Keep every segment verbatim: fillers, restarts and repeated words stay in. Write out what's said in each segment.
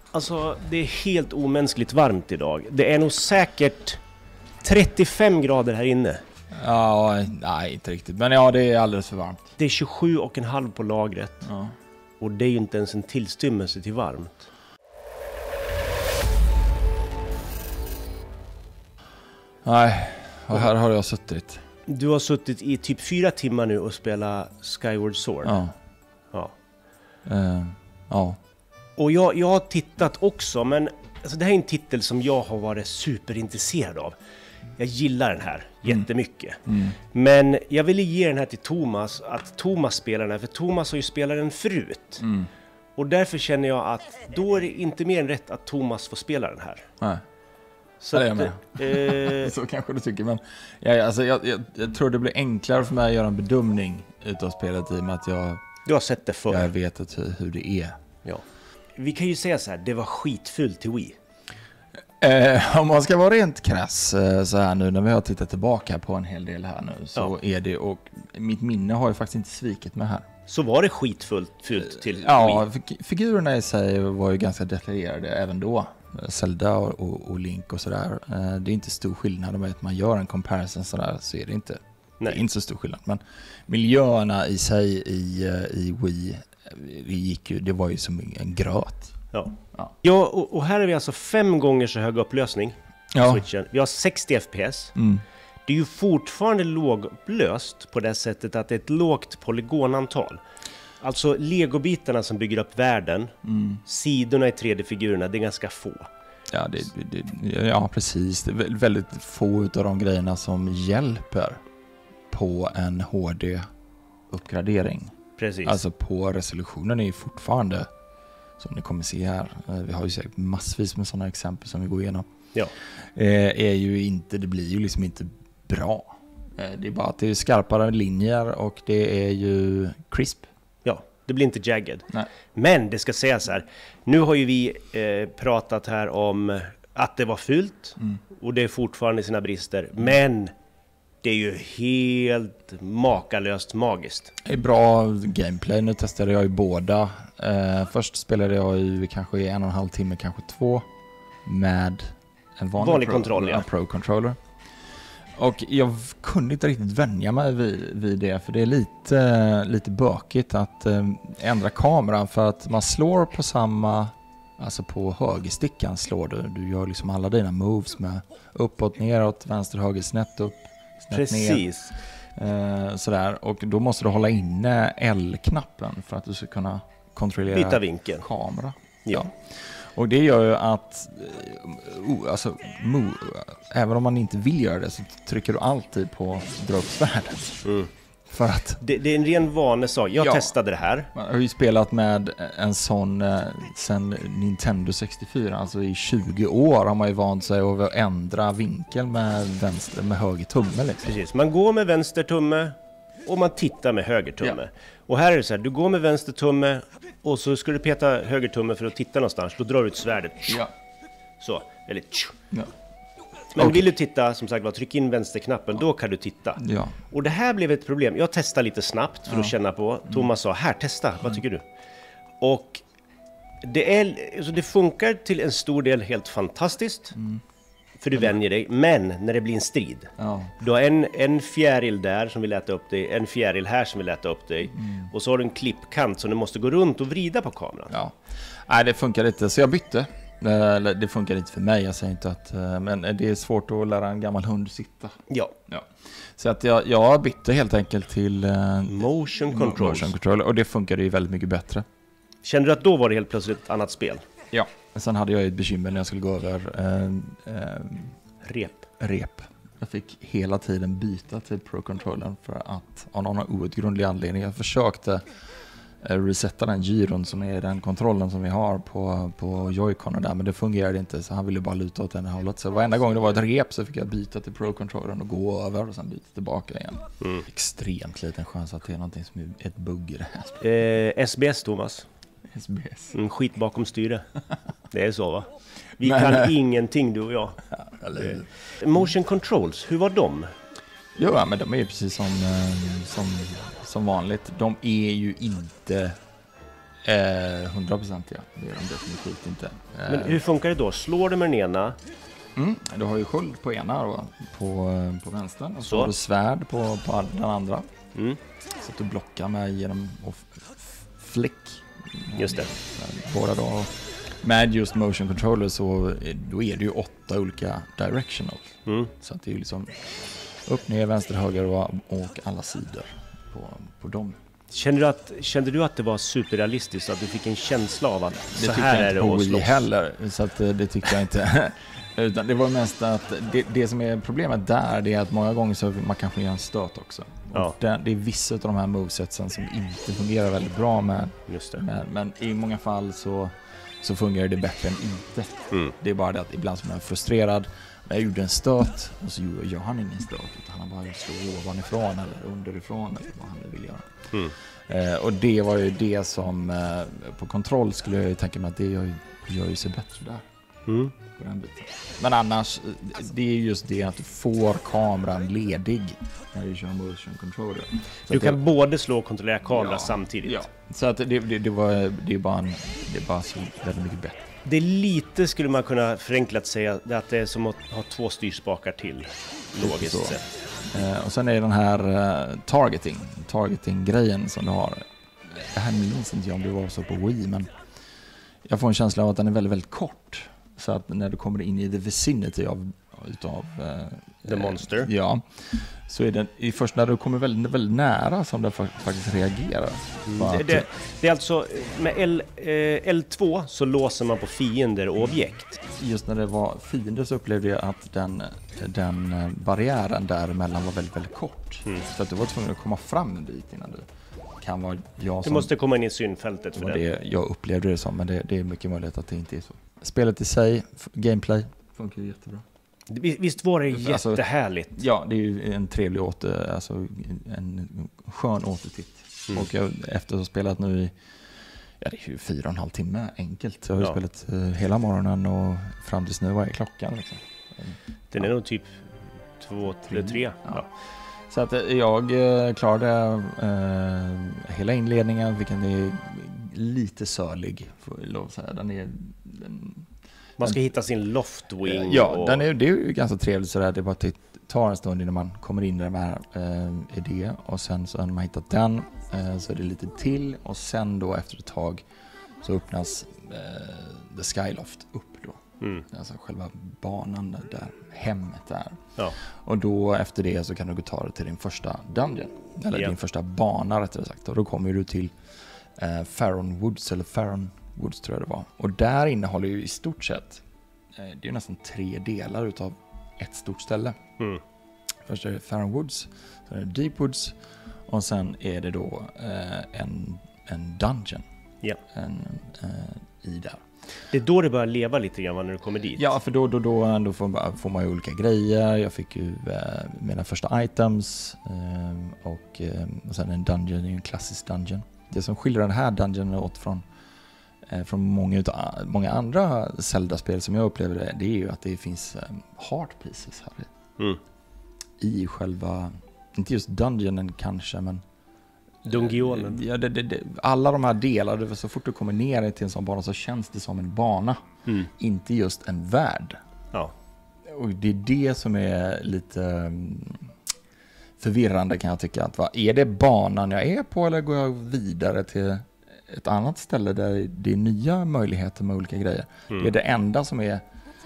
Alltså, det är helt omänskligt varmt idag. Det är nog säkert trettiofem grader här inne. Ja, nej, inte riktigt. Men ja, det är alldeles för varmt. Det är tjugosju och en halv på lagret. Ja. Och det är ju inte ens en tillstymmelse till varmt. Nej, och här har jag suttit. Du har suttit i typ fyra timmar nu och spelat Skyward Sword. Ja. Ja. Uh, ja. Och jag, jag har tittat också, men alltså, det här är en titel som jag har varit superintresserad av. Jag gillar den här mm. jättemycket. Mm. Men jag ville ge den här till Thomas, att Thomas spelar den här, för Thomas har ju spelat den förut. Mm. Och därför känner jag att då är det inte mer än rätt att Thomas får spela den här. Nej. Så det att, är eh, så kanske du tycker, men jag, alltså, jag, jag, jag tror det blir enklare för mig att göra en bedömning utav spelet i och med att jag, du har sett det förr. Jag vet att, hur, hur det är. Ja. Vi kan ju säga så här, det var skitfullt till Wii. Eh, om man ska vara rent krass eh, så här nu när vi har tittat tillbaka på en hel del här nu, så ja. är det, och mitt minne har ju faktiskt inte svikit mig här. Så var det skitfullt fyllt till ja, Wii? Ja, figurerna i sig var ju ganska detaljerade även då. Zelda och, och, och Link och sådär. Eh, det är inte stor skillnad med att man gör en comparison sådär, så är det inte. Nej. Det är inte så stor skillnad. Men miljöerna i sig i, i Wii, det, gick ju, det var ju som en gröt. Ja, ja. ja och, och här är vi alltså fem gånger så hög upplösning på ja. Switchen. Vi har sextio F P S. Mm. Det är ju fortfarande lågupplöst på det sättet att det är ett lågt polygonantal. Alltså legobitarna som bygger upp världen, mm. sidorna i tre D-figurerna, det är ganska få. Ja, det, det, ja precis. Det är väldigt få av de grejerna som hjälper på en H D-uppgradering. Precis. Alltså på resolutionen är ju fortfarande, som ni kommer se här, vi har ju säkert massvis med sådana exempel som vi går igenom. Ja. Är ju inte, det blir ju liksom inte bra. Det är bara att det är skarpare linjer och det är ju crisp. Ja, det blir inte jagged. Nej. Men det ska sägas här, nu har ju vi eh, pratat här om att det var fult mm. och det är fortfarande sina brister. Mm. Men det är ju helt makalöst magiskt. Det är bra gameplay. Nu testade jag ju båda. Eh, först spelade jag ju kanske i en och en halv timme, kanske två, med en vanlig, vanlig pro, kontroll, ja. Pro-controller. Och jag kunde inte riktigt vänja mig vid, vid det, för det är lite, lite bökigt att eh, ändra kameran, för att man slår på samma, alltså på högerstickan slår du. Du gör liksom alla dina moves med uppåt, neråt, vänster, höger, snett upp, snett Precis. ner. Eh, sådär. Och då måste du hålla inne L-knappen för att du ska kunna kontrollera byta vinkeln. Kamera. Ja. Ja. Och det gör ju att uh, alltså, move, även om man inte vill göra det, så trycker du alltid på dra upp svärdet. Mm. För att det, det är en ren vanesak. Jag ja, testade det här. Man har ju spelat med en sån eh, sen Nintendo sextiofyra, alltså i tjugo år har man ju vant sig att ändra vinkel med vänster, med höger tumme liksom. Precis, man går med vänster tumme och man tittar med höger tumme. Ja. Och här är det så här, du går med vänster tumme och så ska du peta höger tumme för att titta någonstans. Då drar du ut svärdet. Ja. Så, eller ja. Men okay. vill du titta, som sagt, tryck in vänsterknappen, då kan du titta. Ja. Och det här blev ett problem. Jag testade lite snabbt för ja. att känna på. Thomas sa, här, testa, vad tycker du? Och det, är, alltså det funkar till en stor del helt fantastiskt. Mm. För du vänjer dig. Men när det blir en strid, ja. du har en, en fjäril där som vill äta upp dig, en fjäril här som vill äta upp dig. Mm. Och så har du en klippkant som du måste gå runt och vrida på kameran. Ja. Nej, det funkar inte. Så jag bytte. Det funkar inte för mig, jag säger inte att, men det är svårt att lära en gammal hund sitta. Ja. ja. Så att jag, jag bytte helt enkelt till motion control. motion control, och det funkade ju väldigt mycket bättre. Kände du att då var det helt plötsligt ett annat spel? Ja. Sen hade jag ett bekymmer när jag skulle gå över eh, eh, rep. rep. Jag fick hela tiden byta till Pro-controllern för att av någon outgrundlig anledning jag försökte resetta den gyron som är den kontrollen som vi har på, på Joy-Con där, men det fungerade inte, så han ville bara luta åt den hållet. Så varenda gång det var ett rep så fick jag byta till Pro-controllern och gå över och sen byta tillbaka igen. Mm. Extremt liten chans att det är någonting som är ett bugg i det här. Eh, S B S, Thomas. S B S. Mm, skit bakom styre. Det är så, va? Vi men, kan äh... ingenting, du och jag. Ja, eller... Motion controls, hur var de? Jo, men de är ju precis som, som, som vanligt. De är ju inte Eh, hundra procent ja, det är de definitivt inte. Eh, Men hur funkar det då? Slår du med den ena? Mm, du har ju sköld på ena då, på, på vänstern och så, så har du svärd på, på den andra. Mm. Så att du blockar med genom och f- f- flick. Just det. Båda då. Med just motion controller så då är det ju åtta olika directional. Mm. Så att det är ju liksom upp, ner, vänster, höger och, och alla sidor på, på dem. Kände du, att, kände du att det var superrealistiskt? Att du fick en känsla av att Det så här är det att slåss slåss? heller, så att det tycker jag inte. Utan det var mest att det, det som är problemet där, det är att många gånger så man kanske gör en stöt också. Ja. Det, det är vissa av de här movesetsen som inte fungerar väldigt bra med, Just det. med men i många fall så, så fungerar det bättre än inte. Mm. Det är bara det att ibland så är man frustrerad. Jag gjorde en stöt och så gör han ingen stöt, utan han bara slår ovanifrån eller underifrån eller vad han vill göra. Mm. Eh, och det var ju det som eh, på kontroll skulle jag ju tänka mig att det gör, gör ju sig bättre där. Mm. På den biten. Men annars, det är just det att du får kameran ledig när du kör motion controller. Så Du kan det, både slå och kontrollera kameran Ja, samtidigt. ja. Så att det, det, det, var, det är bara en, det är bara så väldigt mycket bättre. Det är lite, skulle man kunna förenklat säga, att det är som att ha två styrspakar till, logiskt så. sett. Eh, och sen är den här eh, targeting, targeting-grejen som du har. Det här minns inte jag om det var så på Wii, men jag får en känsla av att den är väldigt, väldigt kort. Så att när du kommer in i the vicinity av utav eh, The monster. Eh, ja, så är det i först när du kommer väldigt, väldigt nära som den faktiskt reagerar. Mm. Att, Det, det, det är alltså, med L, eh, L två så låser man på fiender och objekt. Just när det var fiender så upplevde jag att den, den barriären däremellan var väldigt, väldigt kort. Mm. Så att du var tvungen att komma fram en bit innan du kan vara jag Du som... måste komma in i synfältet för Det var det. det jag upplevde det som, men det, det är mycket möjligt att det inte är så. Spelet i sig, f- gameplay, funkar ju jättebra. Visst var det Alltså, jättehärligt? Ja, det är ju en trevlig åter, alltså en skön återtitt. Mm. Och jag, efter att ha spelat nu i, ja det är ju fyra och en halv timme enkelt. Jag har ju Ja. spelat uh, hela morgonen och fram tills nu, vad är klockan liksom? Den är Ja. nog typ två eller tre. Ja. Ja. Så att jag uh, klarade uh, hela inledningen, vilken är lite sölig, får jag lov att säga. Den är... Den, Man ska hitta sin loftwing. Ja, och... den är, det är ju ganska trevligt sådär. Det är bara att det tar en stund innan man kommer in i den här eh, idén. Och sen så när man hittat den eh, så är det lite till. Och sen då efter ett tag så öppnas eh, The Skyloft upp då. Mm. Alltså själva banan där, där hemmet där. Ja. Och då efter det så kan du gå ta dig till din första dungeon. Eller Ja. din första bana rättare sagt. Och då kommer du till eh, Farron Woods eller Farron Woods tror jag det var. Och där innehåller ju i stort sett, eh, det är nästan tre delar utav ett stort ställe. Mm. Först är det Farron Woods, sen är det Deep Woods och sen är det då eh, en, en dungeon Ja. en, eh, i där. Det är då det börjar leva lite grann när du kommer dit. Ja, för då, då, då, då får, får man ju olika grejer. Jag fick ju eh, mina första items eh, och, eh, och sen en dungeon, det är ju en klassisk dungeon. Det som skiljer den här dungeonen åt från från många, utav, många andra Zelda-spel som jag upplever det, det är ju att det finns um, heart pieces här i. Mm. I själva, inte just dungeonen kanske, men Dungeonen. ja, det, det, det, alla de här delarna, så fort du kommer ner till en sån bana så känns det som en bana, Mm. inte just en värld. Ja. Och det är det som är lite um, förvirrande kan jag tycka. Att, va, är det banan jag är på eller går jag vidare till ett annat ställe där det är nya möjligheter med olika grejer. Mm. Det är det enda som är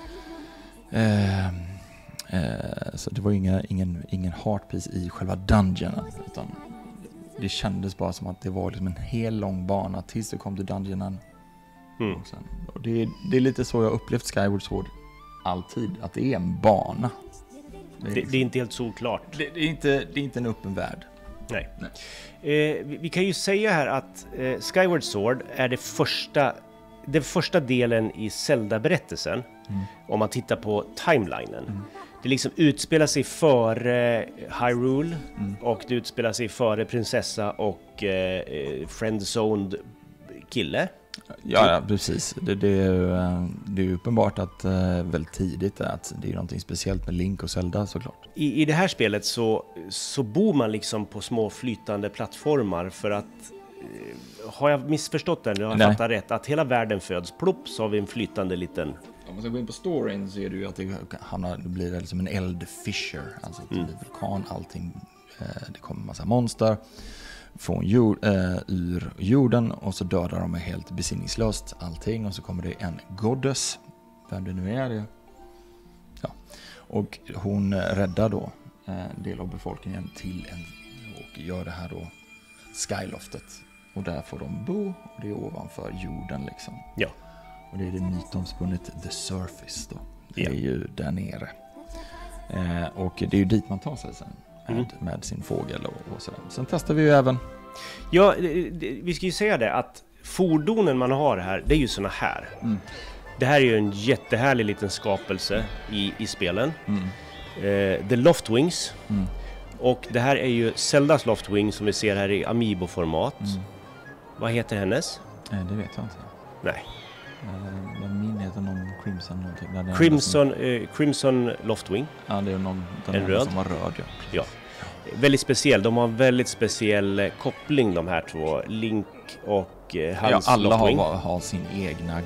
eh, eh, så det var inga, ingen, ingen heartpiece i själva dungeonen, utan det kändes bara som att det var liksom en hel lång bana tills du kom till dungeonen. Mm. Och sen, och det, är, det är lite så jag upplevt Skyward Sword alltid, att det är en bana. Det är, Det, det är inte helt solklart. det, det är, inte, det är inte en öppen värld. Nej. Nej. Eh, vi, vi kan ju säga här att eh, Skyward Sword är det första, den första delen i Zelda-berättelsen. Mm. Om man tittar på timelinen. Mm. Det liksom utspelar sig före Hyrule Mm. och det utspelar sig före prinsessa och eh, friendzoned kille. Ja, ja, precis. Det, det, är, ju, eh, det är ju uppenbart att eh, väldigt tidigt att det är någonting speciellt med Link och Zelda såklart. I, I det här spelet så, så bor man liksom på små flytande plattformar för att har jag missförstått det nu? Har jag fattat rätt? Att hela världen föds, plopp, så har vi en flytande liten... Om man ska gå in på storyn så är det ju att det, hamnar, det blir väl som en eldfissure, alltså det blir vulkan, allting, eh, det kommer en massa monster från jord, eh, ur jorden och så dödar de helt besinningslöst allting och så kommer det en goddess, vem det nu är det. Ja. Och hon räddar då en del av befolkningen till en, och gör det här då skyloftet och där får de bo och det är ovanför jorden liksom. Ja. Och det är det mytomspunnet The Surface då. Det ja. är ju där nere. Eh, och det är ju dit man tar sig sen med, mm. med sin fågel och, och sådär. Sen testar vi ju även... Ja, det, det, vi ska ju säga det att fordonen man har här, det är ju såna här. Mm. Det här är ju en jättehärlig liten skapelse i, i spelen. Mm. Eh, The Loftwings. Mm. Och det här är ju Zeldas Loftwing som vi ser här i Amiibo-format. Mm. Vad heter hennes? Nej, det vet jag inte. Nej. Men min heter någon Crimson någonting. Crimson, som... eh, Crimson Loftwing. Ja, det är någon den en röd. Som var röd. Ja. ja. Väldigt speciell. De har en väldigt speciell eh, koppling de här två. Link och eh, hans ja, alla Loftwing. Har, har sin egna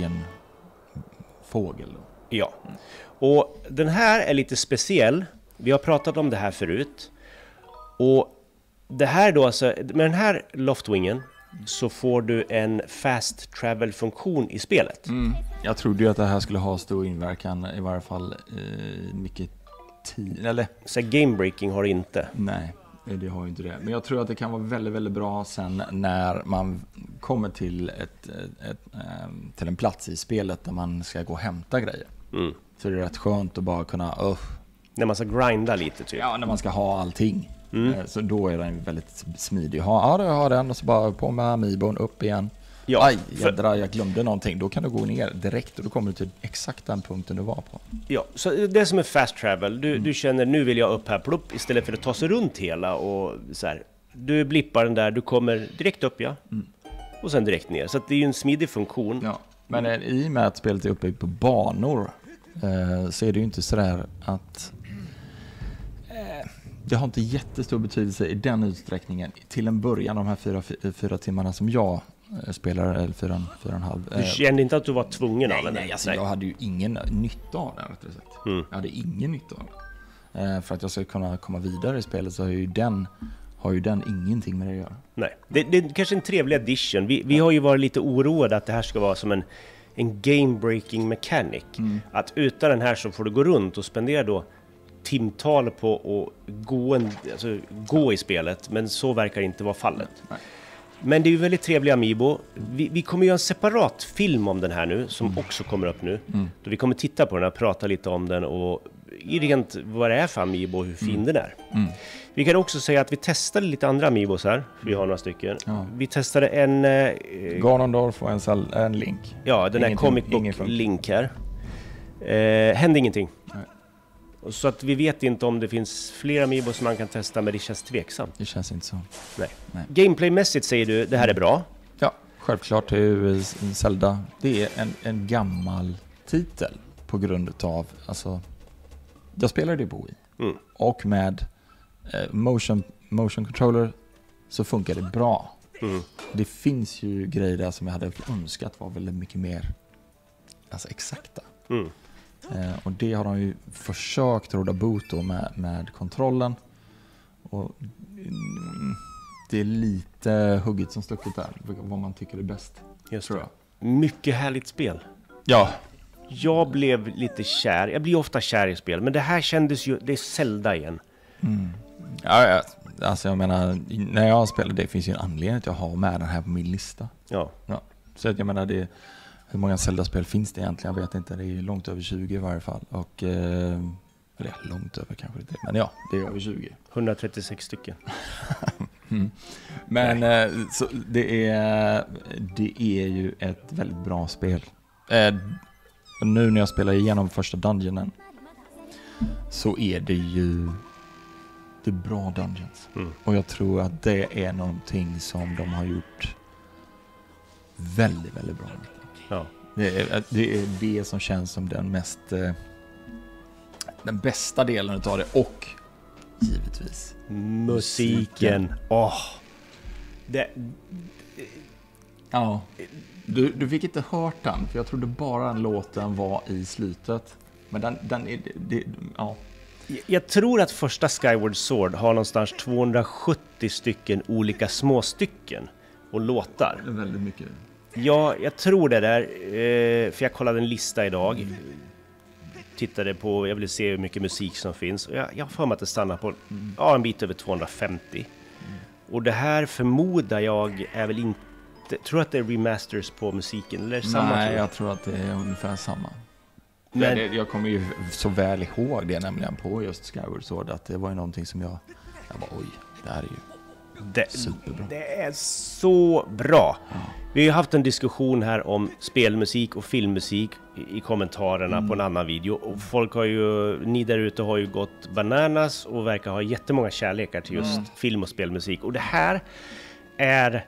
Guardian-fågel. Då. Ja. Mm. Och den här är lite speciell. Vi har pratat om det här förut. Och det här då alltså, med den här Loftwingen så får du en fast travel-funktion i spelet. Mm. Jag trodde ju att det här skulle ha stor inverkan, i varje fall eh, mycket tid, eller? Så game-breaking har det inte. Nej, det har ju inte det. Men jag tror att det kan vara väldigt, väldigt bra sen när man kommer till, ett, ett, ett, till en plats i spelet där man ska gå och hämta grejer. Mm. Så det är rätt skönt att bara kunna... Uh, när man ska grinda lite typ. Ja, när man ska ha allting. Mm. Så då är den väldigt smidig. Ja, då har den och så bara på med Amiibon upp igen. Ja, aj, jädra, jag glömde någonting. Då kan du gå ner direkt och då kommer du till exakt den punkten du var på. Ja, så det som är fast travel. Du, mm. du känner, nu vill jag upp här, plupp, istället för att ta sig runt hela och så här. Du blippar den där, du kommer direkt upp, ja. Mm. Och sen direkt ner. Så att det är ju en smidig funktion. Ja, men mm. i och med att spelet är uppbyggt på banor eh, så är det ju inte sådär att... Eh, det har inte jättestor betydelse i den utsträckningen. Till en början, de här fyra, fyra timmarna som jag spelar, eller fyra, fyra och en halv. Du kände inte att du var tvungen nej, av den? Nej, alltså nej. Jag hade ju ingen nytta av den, rättare sagt. Mm. Jag hade ingen nytta av den. För att jag ska kunna komma vidare i spelet så har ju den, har ju den ingenting med det att göra. Nej, det, det är kanske en trevlig addition. Vi, vi har ju varit lite oroade att det här ska vara som en, en game-breaking mechanic. Mm. Att utan den här så får du gå runt och spendera då timtal på att gå, en, alltså, gå i spelet, men så verkar inte vara fallet. Nej. Men det är ju väldigt trevliga Amiibo. Vi, vi kommer göra en separat film om den här nu, som mm. också kommer upp nu. Mm. Då vi kommer titta på den och prata lite om den och rent vad det är för Amiibo och hur fin mm. den är. Mm. Vi kan också säga att vi testade lite andra Amiibos här, för vi har några stycken. Ja. Vi testade en... Eh, Ganondorf och en, sal- en Link. Ja, den här Comic Book Link här. Eh, hände ingenting. Nej. Så att vi vet inte om det finns fler Amiibo som man kan testa, men det känns tveksamt. Det känns inte så. Nej. Nej. Gameplaymässigt säger du, det här är bra? Ja, självklart. Det är ju Zelda. Det är en, en gammal titel på grund av, alltså, jag spelade det på Wii. Mm. Och med eh, motion, motion controller så funkar det bra. Mm. Det finns ju grejer där som jag hade önskat var väldigt mycket mer, alltså, exakta. Mm. Eh, och det har de ju försökt råda bot då med, med kontrollen. Och mm, det är lite hugget som stucket där, vad man tycker är bäst. Just tror jag. Mycket härligt spel. Ja. Jag blev lite kär. Jag blir ofta kär i spel, men det här kändes ju, det är Zelda igen. Mm. Ja, ja, alltså jag menar, när jag spelar, det finns ju en anledning att jag har med den här på min lista. Ja. Ja. Så att jag menar, det hur många Zelda-spel finns det egentligen? Jag vet inte, det är långt över tjugo i varje fall. Och, eh, eller långt över kanske inte, men ja, det är över tjugo. hundratrettiosex stycken. mm. Men eh, så det, är, det är ju ett väldigt bra spel. Eh, nu när jag spelar igenom första dungeonen så är det ju det är bra dungeons. Mm. Och jag tror att det är någonting som de har gjort väldigt, väldigt bra. Ja. Det är, det är det som känns som den mest eh, den bästa delen utav det, och givetvis musiken. Åh. Det, ja. Du, du fick inte hört den, för jag trodde bara låten var i slutet. Men den, den är... Det, ja. Jag tror att första Skyward Sword har någonstans tvåhundrasjuttio stycken olika små stycken och låtar. Det är väldigt mycket. Ja, jag tror det där. Eh, för jag kollade en lista idag. Mm. Tittade på, jag ville se hur mycket musik som finns. Och jag, jag har för mig att det stannar på mm. ja, en bit över tvåhundrafemtio. Mm. Och det här förmodar jag är väl inte... Tror att det är remasters på musiken? Eller samma? Nej, tror jag tror att det är ungefär samma. Men, det, jag kommer ju så väl ihåg det nämligen på just Skyward Sword, att det var ju någonting som jag... Jag bara, oj, det här är ju det, superbra. Det är så bra. Ja. Vi har ju haft en diskussion här om spelmusik och filmmusik i, i kommentarerna mm. på en annan video. Och folk har ju, ni där ute har ju gått bananas och verkar ha jättemånga kärlekar till just mm. film och spelmusik. Och det här är...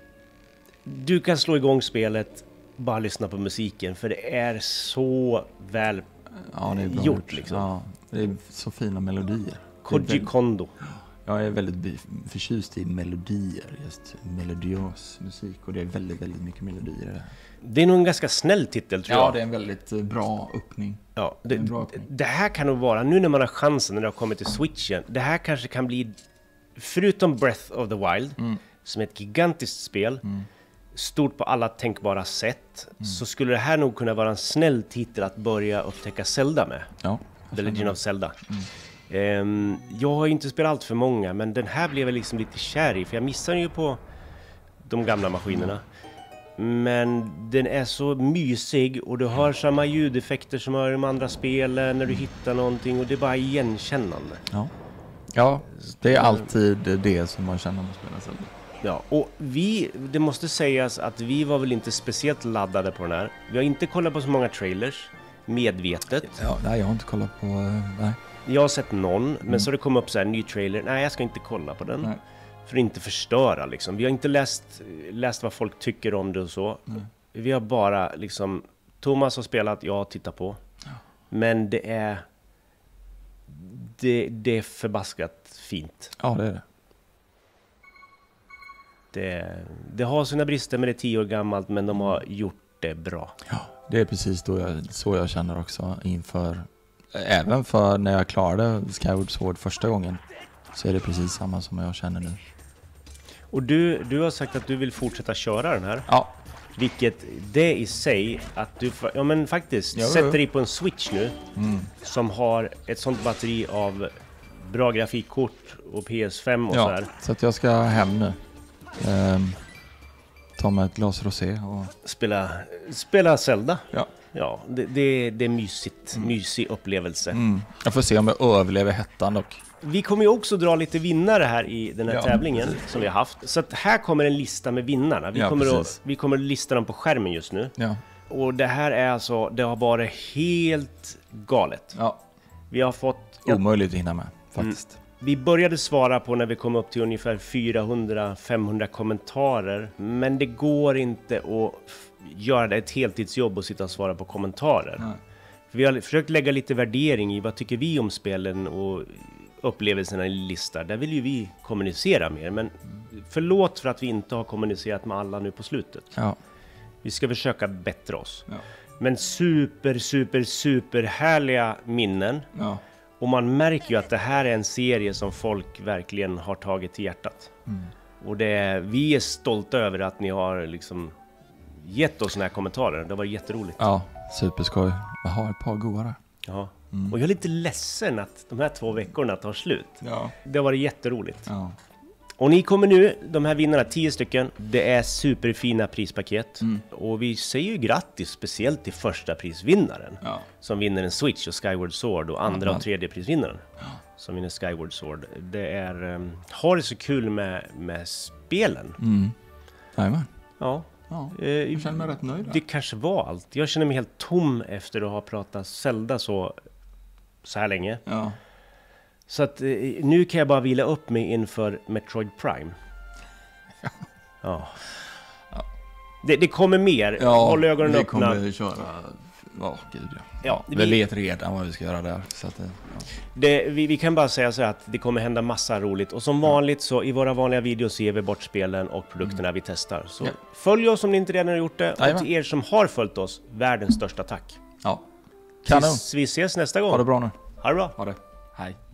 Du kan slå igång spelet, bara lyssna på musiken, för det är så väl ja, det är bra gjort liksom. Ja, det är så fina melodier. Koji väldigt, Kondo. Jag är väldigt förtjust i melodier, just melodiös musik, och det är väldigt, väldigt mycket melodier i det här. Det är nog en ganska snäll titel, tror ja, jag. Ja, det är en väldigt öppning. öppning. Ja, det, det, öppning. det här kan nog vara, nu när man har chansen när det har kommit till Switchen, det här kanske kan bli, förutom Breath of the Wild, mm. som är ett gigantiskt spel, mm. stort på alla tänkbara sätt, mm. så skulle det här nog kunna vara en snäll titel att börja upptäcka Zelda med. Ja, The Legend of Zelda. Mm. Um, jag har inte spelat allt för många, men den här blev jag liksom lite kär i, för jag missade ju på de gamla maskinerna. Mm. Men den är så mysig och du har samma ljudeffekter som har i de andra spelen när du hittar någonting, och det är bara igenkännande. Ja, ja det är alltid det som man känner när man spelar Zelda. Ja, och vi, det måste sägas att vi var väl inte speciellt laddade på den här. Vi har inte kollat på så många trailers, medvetet. Ja, nej, jag har inte kollat på... Nej. Jag har sett någon, men mm. så det kom upp så här, ny trailer. Nej, jag ska inte kolla på den. Nej. För att inte förstöra liksom. Vi har inte läst, läst vad folk tycker om det och så. Nej. Vi har bara liksom... Thomas har spelat, jag har tittat på. Ja. Men det är... Det, det är förbaskat fint. Ja, det är det. Det, det har sina brister, men det är tio år gammalt, men de har gjort det bra. Ja, det är precis då jag, så jag känner också inför, även för när jag klarade Skyward Sword första gången, så är det precis samma som jag känner nu. Och du, du har sagt att du vill fortsätta köra den här. Ja. Vilket det i sig, att du, ja men faktiskt, jo, sätter jo. dig på en Switch nu, mm. som har ett sånt batteri av bra grafikkort och P S fem och ja, sådär. Så att jag ska hem nu. Um, ta med ett glas rosé och spela, spela Zelda. Ja, ja det, det, det är mysigt, mm. mysig upplevelse. Mm. Jag får se om jag överlever hettan dock. Vi kommer ju också dra lite vinnare här i den här ja, tävlingen precis. Som vi har haft. Så att här kommer en lista med vinnarna. Vi, ja, kommer att, vi kommer att lista dem på skärmen just nu. Ja. Och det här är alltså, det har varit helt galet. Ja. Vi har fått... Omöjligt att hinna med, faktiskt. Mm. Vi började svara på när vi kom upp till ungefär fyrahundra till femhundra kommentarer. Men det går inte att göra det ett heltidsjobb och sitta och svara på kommentarer. Nej. För vi har försökt lägga lite värdering i vad tycker vi om spelen och upplevelserna i listor. Där vill ju vi kommunicera mer. Men förlåt för att vi inte har kommunicerat med alla nu på slutet. Ja. Vi ska försöka bättra oss. Ja. Men super, super, super härliga minnen. Ja. Och man märker ju att det här är en serie som folk verkligen har tagit till hjärtat. Mm. Och det är, vi är stolta över att ni har liksom gett oss såna här kommentarer. Det var jätteroligt. Ja, superskoj. Jag har ett par goda där. Ja. Mm. Och jag är lite ledsen att de här två veckorna tar slut. Ja. Det var jätteroligt. Ja. Och ni kommer nu, de här vinnarna, tio stycken. Det är superfina prispaket. Mm. Och vi säger ju grattis speciellt till första prisvinnaren. Ja. Som vinner en Switch och Skyward Sword. Och andra ja, och tredje prisvinnaren. Ja. Som vinner Skyward Sword. Det är... Um, har det så kul med, med spelen. Mm. Jajamän. Ja. Ja, jag känner mig rätt nöjd. Det kanske var allt. Jag känner mig helt tom efter att ha pratat Zelda så, så här länge. Ja. Så att nu kan jag bara vila upp mig inför Metroid Prime. Ja. Ja. Ja. Det, det kommer mer. Ja, håll ögonen vi öppna. Kommer köra, Ja, gud ja. Ja, Vi, vi- vi vet redan vad vi ska göra där. Så att, det- ja. Det, vi, vi kan bara säga så här att det kommer hända massa roligt. Och som vanligt så i våra vanliga videos ger vi bort spelen och produkterna vi testar. Så Ja. följ oss om ni inte redan har gjort det. Och Jajamän. till er som har följt oss, världens största tack. Ja. Kanon. Tills vi ses nästa gång. Ha det bra nu. Ha det bra. Ha det. Hej.